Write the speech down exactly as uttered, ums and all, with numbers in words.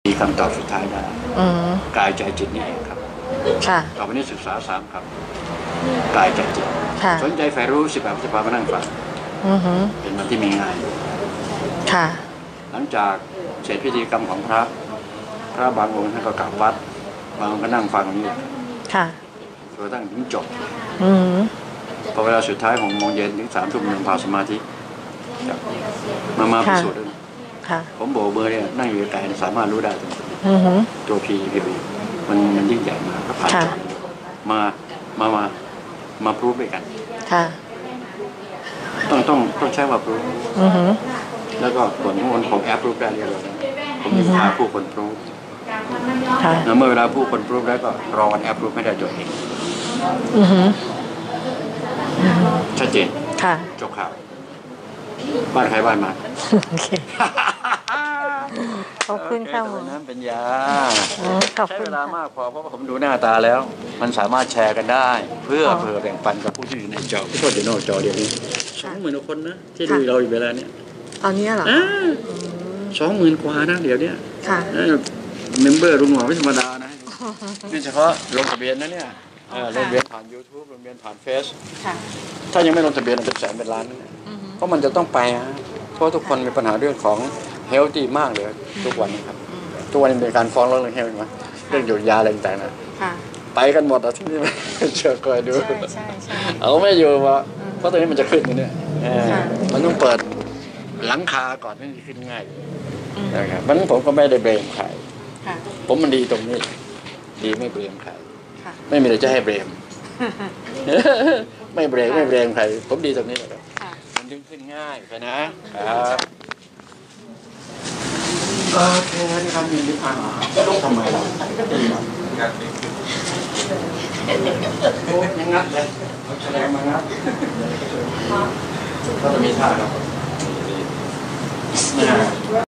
มีคำตอบสุดท้ายได้กายใจจิตนี่เองครับค่ะต่อไปนี้ศึกษาสามครับกายใจจิตสนใจใฝ่รู้สิบแบบสิบมานั่งฟังเป็นวันที่มีงานค่ะหลังจากเสร็จพิธีกรรมของพระพระบางองค์ท่านก็กลับวัดบางองค์ก็นั่งฟังนี่ค่ะจนตั้งถึงจบพอเวลาสุดท้ายของโมงเย็นถึงสามทุ่มหนึ่งพาสมาธิมามาพิสูจน์ผมโบเบอร์เนี่ยนั่งอยู่ไกลสามารถรู้ได้ตัวพีพีมันมันยิ่งใหญ่มากก็ผ่านมามามามาพรูฟด้วยกันต้องต้องต้องใช้ว่าพรูฟแล้วก็ผลของคนผมแอปพรูฟได้เรียบร้อยผมมีหาผู้คนพรูฟแล้วเมื่อเวลาผู้คนพรูฟแล้วก็รอวันแอปพรูฟไม่ได้ตัวเองชัดเจนจบข่าวบ้านใครบ้านมาขอบคุณค่ะผมนั้นเป็นยาใช้เวลามากพอเพราะว่าผมดูหน้าตาแล้วมันสามารถแชร์กันได้เพื่อเผื่อแบ่งปันกับผู้ที่อยู่ในจอผู้ชมอยู่นอกจอเดี๋ยวนี้สองหมื่นคนนะที่ดูเราอยู่เวลาเนี้ยตอนนี้เหรอสองหมื่นกว่านะเดี๋ยวนี้เมมเบอร์ลุงหมอไม่ธรรมดานะนี่เฉพาะลงทะเบียนนะเนี่ยลงทะเบียนผ่าน ยูทูบ ลงทะเบียนผ่านเฟซถ้ายังไม่ลงทะเบียนเป็นแสนเป็นล้านเพราะมันจะต้องไปฮะเพราะทุกคนมีปัญหาเรื่องของเฮลตี้มากเลยทุกวันนะครับทุกวันนี้เป็นการฟ้องร้องเรื่องเฮลท์มาเรื่องหยุดยาอะไรต่างๆนะไปกันหมดอ่ะที่นี่เชื่อคอยดูเอาไม่อยู่วะเพราะตอนนี้มันจะขึ้นเนี่ยมันต้องเปิดหลังคาก่อนที่จะขึ้นง่ายนะครับมันผมก็ไม่ได้เบรมใครผมมันดีตรงนี้ดีไม่เบรมใครไม่มีอะไรจะให้เบรมไม่เบรมไม่เบรมใครผมดีตรงนี้แหละมันดึงขึ้นง่ายไปนะครับโอเคนะครับมีนิพพานต้องทำไมล่ะโอ้ยังงัดเลยเอาแฉลงมางัดก็จะมีท่าครับ